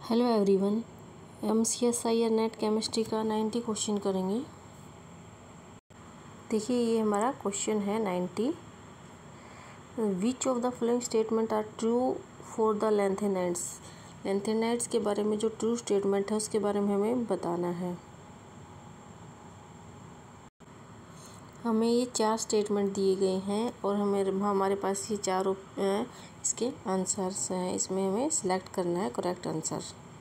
Hello everyone, MCSIR net chemistry का 90 question करेंगे। देखिए ये हमारा क्वेश्चन है 90। Which of the following statement are true for the lanthanides. Lanthanides के बारे में जो ट्रू स्टेटमेंट है उसके बारे में हमें बताना है। हमें ये 4 स्टेटमेंट दिए गए हैं और हमारे पास ये चारों इसके आंसर्स हैं। इसमें हमें सिलेक्ट करना है करेक्ट आंसर।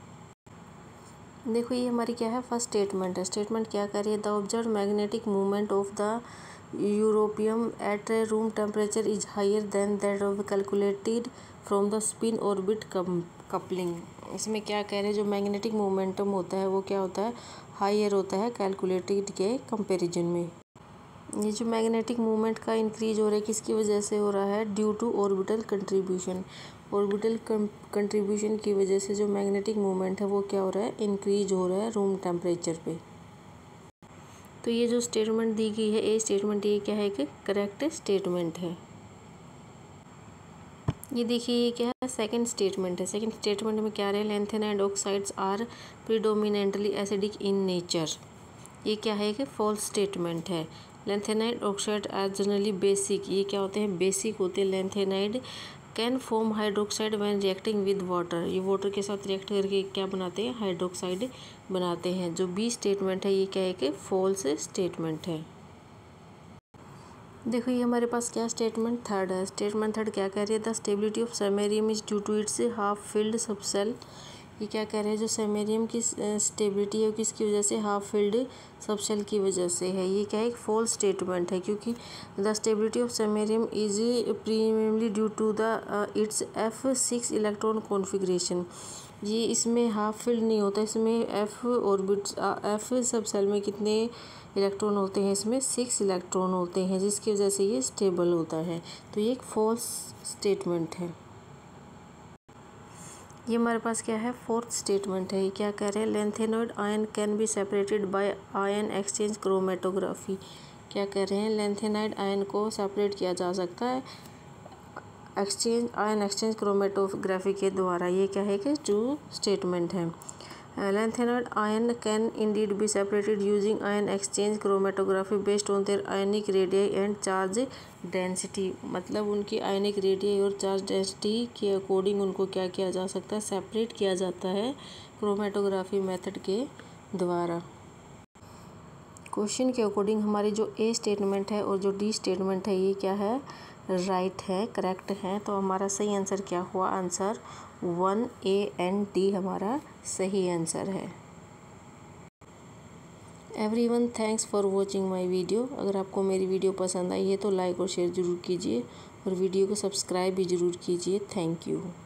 देखो ये हमारी क्या है, फर्स्ट स्टेटमेंट है। स्टेटमेंट क्या कर रही है, the observe magnetic movement of the europium at a room temperature is higher than that of calculated from the spin orbit coupling. इसमें क्या कह रहे हैं, जो मैग्नेटिक मोमेंटम होता है वो क्या होता है, हायर होता है कैलकुलेटेड के कंपेरिजन में। ये जो मैग्नेटिक मूवमेंट का इंक्रीज हो रहा है किसकी वजह से हो रहा है, due to orbital contribution. Orbital contribution की वजह से जो मैग्नेटिक मूवमेंट है वो क्या हो रहा है, इंक्रीज हो रहा है रूम टेम्परेचर पे। तो ये जो स्टेटमेंट दी गई है, ए स्टेटमेंट, ये क्या है कि करेक्ट स्टेटमेंट है। ये देखिए ये क्या है, सेकंड स्टेटमेंट है। सेकंड स्टेटमेंट में क्या है, lanthanide oxides are predominantly acidic in nature. ये क्या है कि फॉल्स स्टेटमेंट है। Lanthanide oxide are generally basic. ये क्या होते हैं, बेसिक होते हैं। Lanthanide can form hydroxide when reacting with water. ये वाटर के साथ रिएक्ट करके क्या बनाते हैं, हाइड्रोक्साइड बनाते हैं। जो बी स्टेटमेंट है ये क्या है कि फॉल्स स्टेटमेंट है। देखो ये हमारे पास क्या स्टेटमेंट थर्ड है। स्टेटमेंट थर्ड क्या कह रही है, the stability of samarium is due to its half filled subshell. ये क्या कह रहे हैं, जो सेमेरियम की स्टेबिलिटी है वो किसकी वजह से, हाफ फिल्ड सबसेल की वजह से है। ये क्या है, एक फॉल्स स्टेटमेंट है, क्योंकि the stability of samarium is primarily due to the its F6 electron configuration. ये इसमें हाफ फिल्ड नहीं होता, इसमें F सबसेल में कितने इलेक्ट्रॉन होते हैं, इसमें 6 इलेक्ट्रॉन होते हैं, जिसकी वजह से ये स्टेबल होता है। तो ये एक फॉल्स स्टेटमेंट है। ये हमारे पास क्या है, फोर्थ स्टेटमेंट है। ये क्या कह रहे हैं, lanthanoid ion can be separated by ion exchange chromatography. क्या कह रहे हैं, लैंथेनाइड आयन को सेपरेट किया जा सकता है आयन एक्सचेंज क्रोमेटोग्राफी के द्वारा। ये क्या है कि ट्रू स्टेटमेंट है। Lanthanoid ion can indeed be separated using ion exchange chromatography based on their ionic radii and charge density. मतलब उनकी आयनिक रेडियाई और चार्ज डेंसिटी के अकॉर्डिंग उनको क्या किया जा सकता है, सेपरेट किया जाता है क्रोमेटोग्राफी मेथड के द्वारा। क्वेश्चन के अकॉर्डिंग हमारी जो ए स्टेटमेंट है और जो डी स्टेटमेंट है ये क्या है, राइट है, करेक्ट है। तो हमारा सही आंसर क्या हुआ, आंसर 1A एंड D हमारा सही आंसर है। Everyone, thanks for watching my video. अगर आपको मेरी वीडियो पसंद आई है तो लाइक और शेयर ज़रूर कीजिए और वीडियो को सब्सक्राइब भी ज़रूर कीजिए। Thank you.